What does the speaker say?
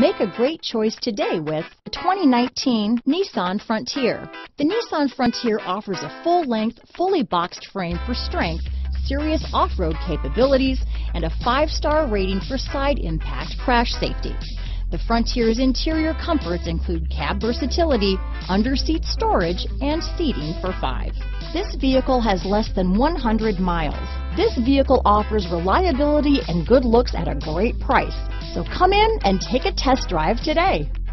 Make a great choice today with the 2019 Nissan Frontier. The Nissan Frontier offers a full-length, fully boxed frame for strength, serious off-road capabilities, and a 5-star rating for side impact crash safety. The Frontier's interior comforts include cab versatility, under-seat storage, and seating for 5. This vehicle has less than 100 miles. This vehicle offers reliability and good looks at a great price. So come in and take a test drive today.